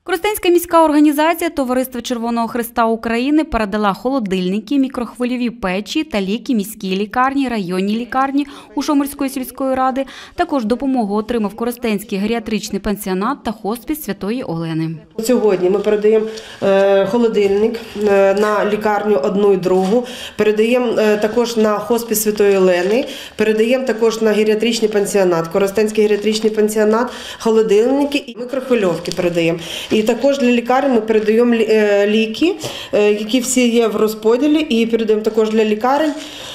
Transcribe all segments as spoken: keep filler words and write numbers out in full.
Коростенська міська організація Товариства Червоного Хреста України передала холодильники, мікрохвильові печі та ліки міській лікарні, районній лікарні Ужгородської сільської ради. Також допомогу отримав Коростенський геріатричний пансіонат та хоспіс Святої Олени. Сьогодні ми передаємо холодильник на лікарню одну і другу, передаємо також на хоспіс Святої Олени, передаємо також на геріатричний пансіонат, Коростенський геріатричний пансіонат, холодильники і мікрохвильовки передаємо. І також для лікарень ми передаємо ліки, які всі є в розподілі, і передаємо також для лікарень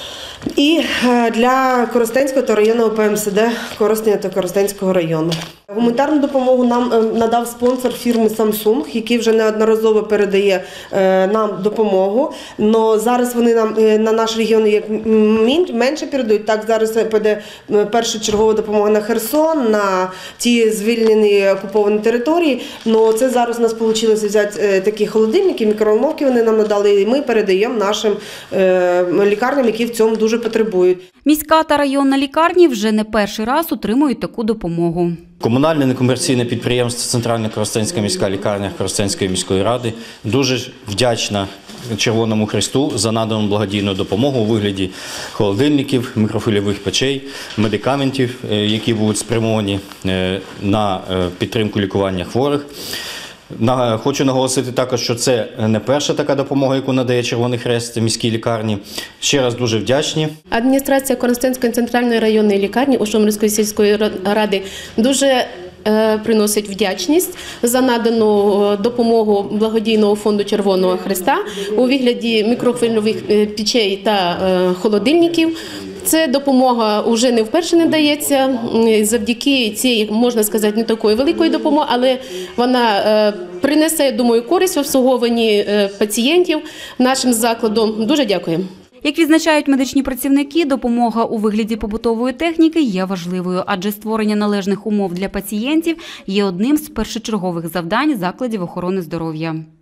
і для Коростенського та районного Пе Ем Се Де Коростеня та Коростенського району. Гуманітарну допомогу нам надав спонсор фірми Samsung, який вже неодноразово передає нам допомогу. Но зараз вони нам на наш регіон як менше передають. Так, зараз піде першочергова допомога на Херсон, на ті звільнені окуповані території. Но це зараз у нас вийшло взяти такі холодильники, мікроволновки вони нам надали, і ми передаємо нашим лікарням, які в цьому дуже потребують. Міська та районна лікарні вже не перший раз отримують таку допомогу. Комунальне некомерційне підприємство «Центральна Коростенська міська лікарня» Коростенської міської ради дуже вдячна Червоному Хресту за надану благодійну допомогу у вигляді холодильників, мікрохвильових печей, медикаментів, які будуть спрямовані на підтримку лікування хворих. Хочу наголосити також, що це не перша така допомога, яку надає Червоний Хрест міській лікарні. Ще раз дуже вдячні. Адміністрація Коростенської центральної районної лікарні Ужгородської сільської ради дуже приносить вдячність за надану допомогу благодійного фонду Червоного Хреста у вигляді мікрохвильових печей та холодильників. Це допомога вже не вперше не дається, завдяки цій, можна сказати, не такої великої допомоги, але вона принесе, я думаю, користь в обслуговуванні пацієнтів нашим закладом. Дуже дякую. Як відзначають медичні працівники, допомога у вигляді побутової техніки є важливою, адже створення належних умов для пацієнтів є одним з першочергових завдань закладів охорони здоров'я.